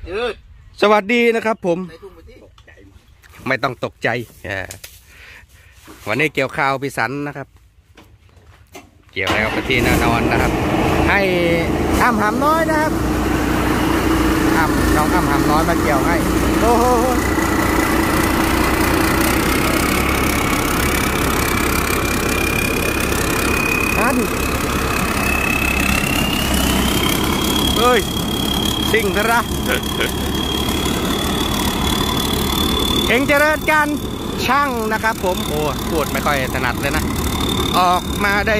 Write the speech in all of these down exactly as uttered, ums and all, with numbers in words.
สวัสดีนะครับผมไม่ต้องตกใจวันนี้เกี่ยวข้าวพิสันนะครับเกี่ยวแล้วไปที่แน่นอนนะครับให้อ้ำหำน้อยนะครับอ้ำน้องอ้ำหำน้อยมาเกี่ยวให้โอ้โหอันเฮ้ยสิ่งระเอ็งเจริญการช่างนะครับผมโอ้พูดไม่ค่อยถนัดเลยนะออกมาได้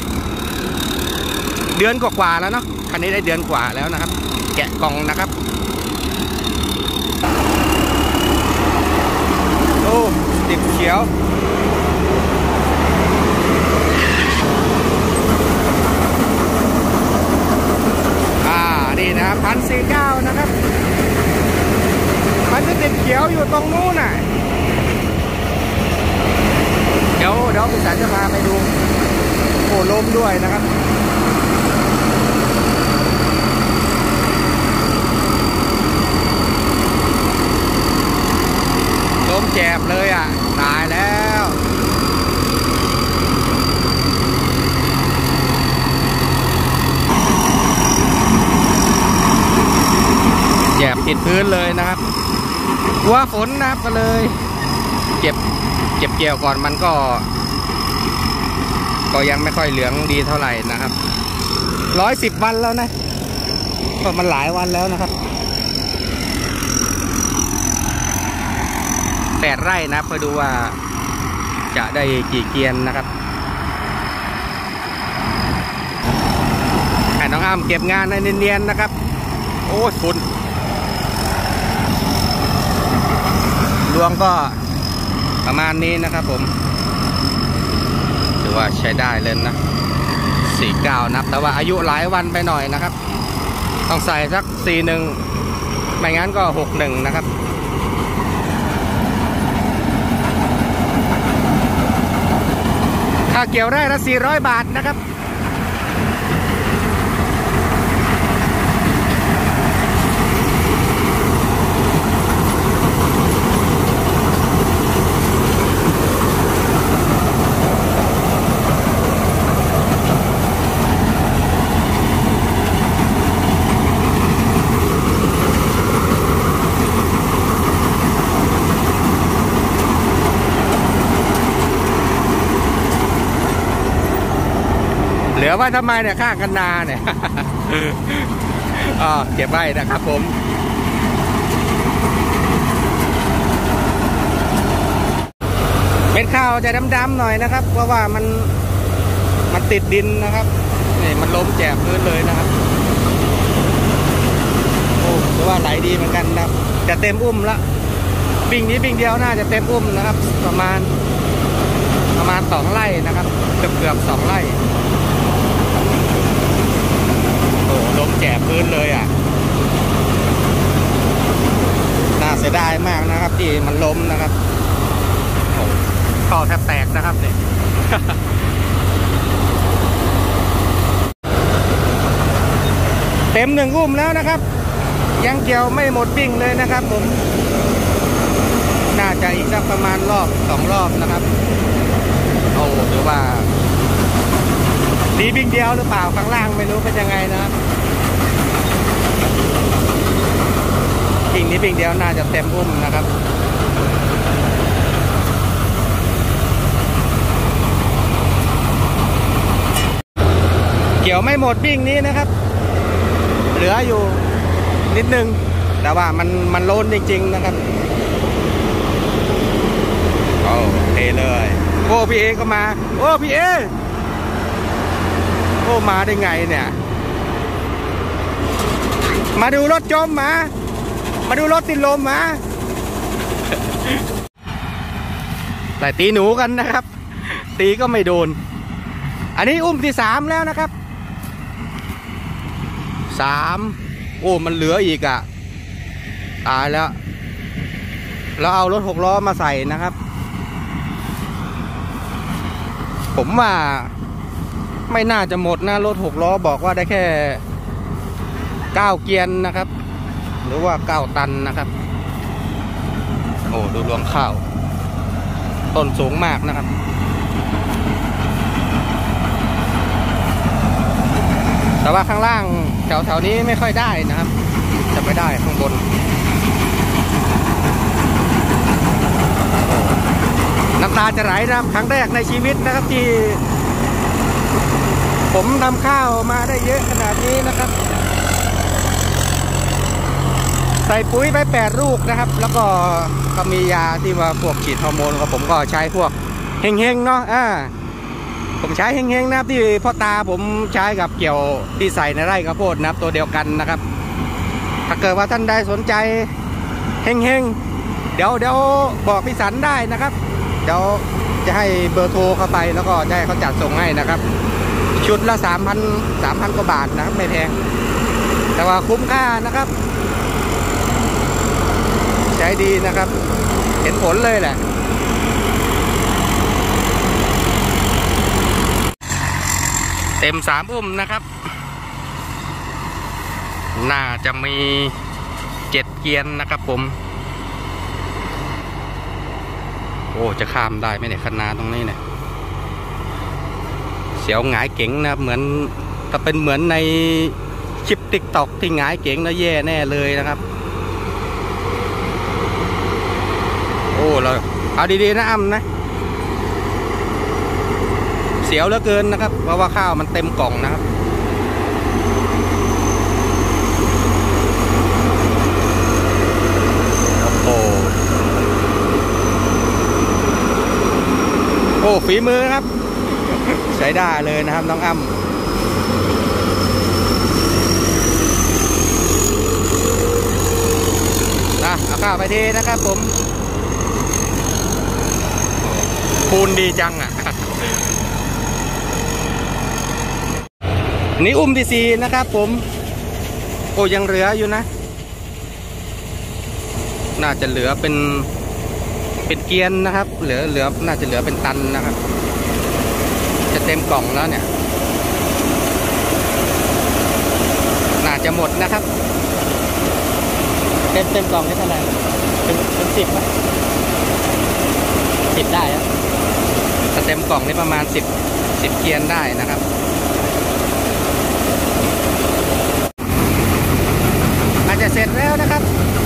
เดือนกว่าๆแล้วเนาะคันนี้ได้เดือนกว่าแล้วนะครับแกะกล่องนะครับโอ้ติดเขียวอ่านี่นะครับพันสี่เก้านะครับมันจะติดเขียวอยู่ตรงนู้นน่ะเดี๋ยวเดี๋ยวพี่สายจะพาไปดูโอ้ล้มด้วยนะครับล้มแจบเลยอ่ะตายแล้วแจบติดพื้นเลยนะครับว่าฝนนะครับก็เลยเก็บเก็บเกี่ยวก่อนมันก็ก็ยังไม่ค่อยเหลืองดีเท่าไหร่นะครับร้อยสิบวันแล้วนะก็มันหลายวันแล้วนะครับแปดไร่นะเพื่อดูว่าจะได้กี่เกียนนะครับให้น้องอ้ำเก็บงานในเนียนๆนะครับโอ้ฝุ่นดวงก็ประมาณนี้นะครับผมถือว่าใช้ได้เลยนะสี่เก้านับแต่ว่าอายุหลายวันไปหน่อยนะครับต้องใส่สักสี่หนึ่งไม่งั้นก็หกหนึ่งนะครับค่าเกี่ยวไร่ละสี่ร้อยบาทนะครับเหลือว่าทำไมเนี่ยข้างกันนาเนี่ย อ๋อเก็บไว้นะครับผมเป็นข้าวจะดำๆหน่อยนะครับเพราะว่ามันมันติดดินนะครับนี่มันล้มแจบพื้นเลยนะครับโอ้ถือว่าไหลดีเหมือนกันนะครับจะเต็มอุ้มละบิ่งนี้บิ่งเดียวน่าจะเต็มอุ้มนะครับประมาณประมาณสองไร่นะครับเกือบเกือบสองไร่โอ้ล้มแจบพื้นเลยอ่ะน่าเสียดายมากนะครับที่มันล้มนะครับโอ้ข้อแทบแตกนะครับเนี่ย เต็มหนึ่งอุ้มแล้วนะครับยังเกี่ยวไม่หมดบิ่งเลยนะครับผมน่าจะอีกสักประมาณรอบสองรอบนะครับโอ้หรือว่าดีบิ่งเดียวหรือเปล่าข้างล่างไม่รู้เป็นยังไงนะครับบิ่งนี้บิ่งเดียวน่าจะเต็มอุ้มนะครับเกี่ยวไม่หมดบิ่งนี้นะครับเหลืออยู่นิดนึงแต่ว่ามันมันโลนจริงๆนะครับโอ้เทเลยโอ้พี่เอก็มาโอ้พี่เอโอ้มาได้ไงเนี่ยมาดูรถจมมามาดูรถติดลมมาแต่ตีหนูกันนะครับตีก็ไม่โดนอันนี้อุ้มที่สามแล้วนะครับสามโอ้มันเหลืออีกอ่ะตายแล้วเราเอารถหกล้อมาใส่นะครับผมว่าไม่น่าจะหมดนะรถหกล้อบอกว่าได้แค่เก้าเกียร์นะครับหรือว่าเก้าตันนะครับโอ้ดูรวงข้าวต้นสูงมากนะครับแต่ว่าข้างล่างแถวๆนี้ไม่ค่อยได้นะครับจะไม่ได้ข้างบนน้ำตาจะไหลนะครับครั้งแรกในชีวิตนะครับที่ผมทำข้าวมาได้เยอะขนาดนี้นะครับใส่ปุ๋ยไปแปดลูกนะครับแล้วก็ก็มียาที่ว่าพวกฉีดฮอร์โมนของผมก็ใช้พวกเฮงๆเนาะอ่าผมใช้เฮงๆนะครับที่พ่อตาผมใช้กับเกี่ยวที่ใส่ในไร่ข้าวโพดนะครับตัวเดียวกันนะครับถ้าเกิดว่าท่านใดสนใจเฮงๆเดี๋ยวเดี๋ยวบอกพี่สันได้นะครับเดี๋ยวจะให้เบอร์โทรเข้าไปแล้วก็จะให้เขาจัดส่งให้นะครับชุดละสามพันสามพันกว่าบาทนะครับไม่แพงแต่ว่าคุ้มค่านะครับใช้ดีนะครับเห็นผลเลยแหละเต็มสามอุ้มนะครับน่าจะมีเจ็ดเกียนนะครับผมโอ้จะข้ามได้ไหมเนี่ยคันนาตรงนี้เนี่ยเสียวหงายเก๋งนะเหมือนถ้าเป็นเหมือนในคลิปติ๊กต็อกที่หงายเก๋งแล้วแย่แน่เลยนะครับโอ้เราเอาดีๆนะอ้ำนะเสียวเหลือเกินนะครับเพราะว่าข้าวมันเต็มกล่องนะครับโอ้โอ้ฝีมือครับใช้ได้เลยนะครับน้องอ้ำนะเอาข้าวไปทีนะครับผมปูนดีจังอ่ะนี่อุ้มที่สี่นะครับผมโอ้ยังเหลืออยู่นะน่าจะเหลือเป็นเป็นเกียนนะครับเหลือเหลือน่าจะเหลือเป็นตันนะครับจะเต็มกล่องแล้วเนี่ยน่าจะหมดนะครับเต็มเต็มกล่องนี่เท่าไหร่เป็นเป็นสิบไหมสิบได้ครับถ้าเต็มกล่องนี่ประมาณสิบสิบเกียนได้นะครับอาจจะเสร็จแล้วนะครับ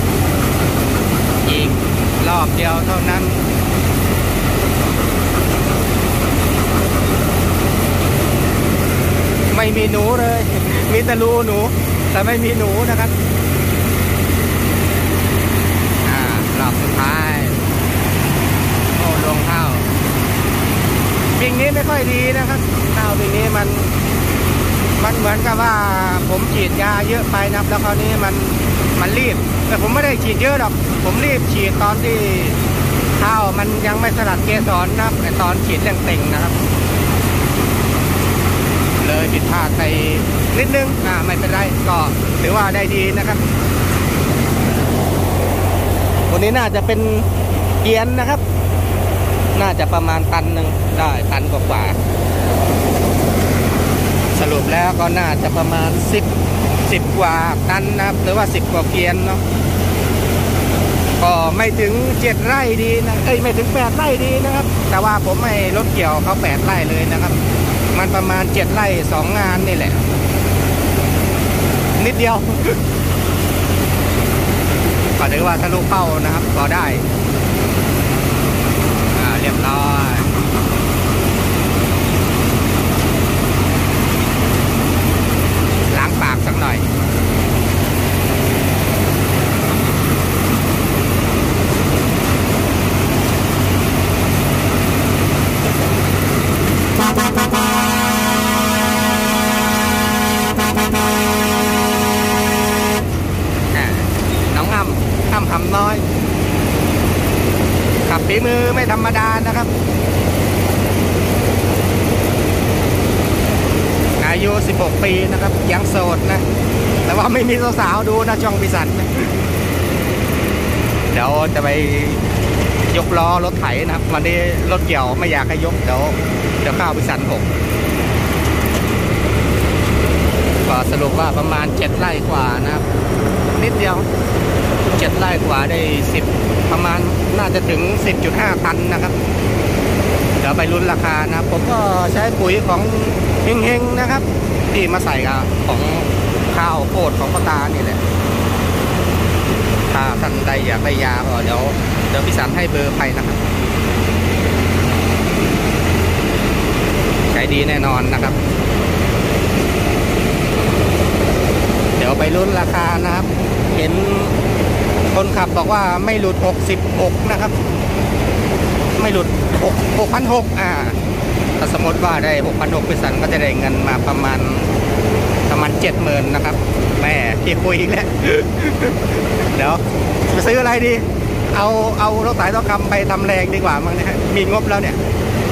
อีกรอบเดียวเท่านั้นไม่มีหนูเลยมีแต่รูหนูแต่ไม่มีหนูนะครับอ่ารอบสุดท้ายโอ้ลงข้าวปีนี้ไม่ค่อยดีนะครับข้าวปีนี้มันมันเหมือนกับว่าผมฉีดยาเยอะไปนะครับแล้วคราวนี้มันมันรีบแต่ผมไม่ได้ฉีดเยอะหรอกผมรีบฉีดตอนที่ข้าวมันยังไม่สลัดเกสรนะครับแต่ตอนฉีดเร่งเต่งนะครับเลยผิดพลาดไปนิดนึงอ่าไม่เป็นไรก็ถือว่าได้ดีนะครับวันนี้น่าจะเป็นเกียนนะครับน่าจะประมาณตันหนึ่งได้ตันกว่าสรุปแล้วก็น่าจะประมาณสิบสิบกว่าตันนะครับหรือว่าสิบกว่าเกียนเนาะก็ไม่ถึงเจ็ดไร่ดีนะเอ้ยไม่ถึงแปดไร่ดีนะครับแต่ว่าผมไม่รถเกี่ยวเขาแปดไร่เลยนะครับมันประมาณเจ็ดไร่สองงานนี่แหละนิดเดียวก็ถือว่าทะลุเป้านะครับก็ได้อ่าเรียบร้อยล้างปากสักหน่อยน้องอ้ำอ้ำทำน้อยขับฝีมือไม่ธรรมดานะครับอายุสิบหกปีนะครับยังโสดนะแต่ว่าไม่มีสาวๆดูนะช่องพิสันเดี๋ยวจะไปยกล้อรถไถนะครับวันนี้รถเกี่ยวไม่อยากให้ยกเดี๋ยวเดี๋ยวข้าวพิสันผมก็สรุปว่าประมาณเจ็ดไร่กว่านะครับนิดเดียวเจ็ดไร่กว่าได้สิบประมาณน่าจะถึง สิบจุดห้า ตันนะครับเดี๋ยวไปลุ้นราคานะผมก็ใช้ปุ๋ยของเฮงๆนะครับที่มาใส่กับของข้าวโพดของพ่อตานี่แหละถ้าท่านใดอยากได้ยาก็เดี๋ยวเดี๋ยวพี่สันให้เบอร์ไปนะครับใช้ดีแน่นอนนะครับเดี๋ยวไปลุ้นราคานะครับเห็นคนขับบอกว่าไม่หลุดหกสิบหกนะครับไม่หลุดหกพันหกอ่าถ้าสมมติว่าได้ หกพันหก พี่สันก็จะได้เงินมาประมาณประมาณ เจ็ดหมื่น นะครับแม่พี่คุยอีกแล้ว เดี๋ยวไปซื้ออะไรดีเอาเอารถไถทองคำไปทำแรงดีกว่ามั้งเนี่ยมีงบแล้วเนี่ย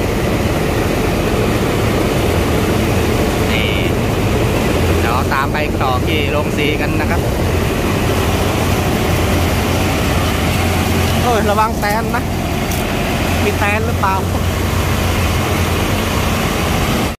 นี่เดี๋ยวตามไปต่อที่โรงสีกันนะครับโอ้ยระวังแตนนะมีแตนหรือเปล่า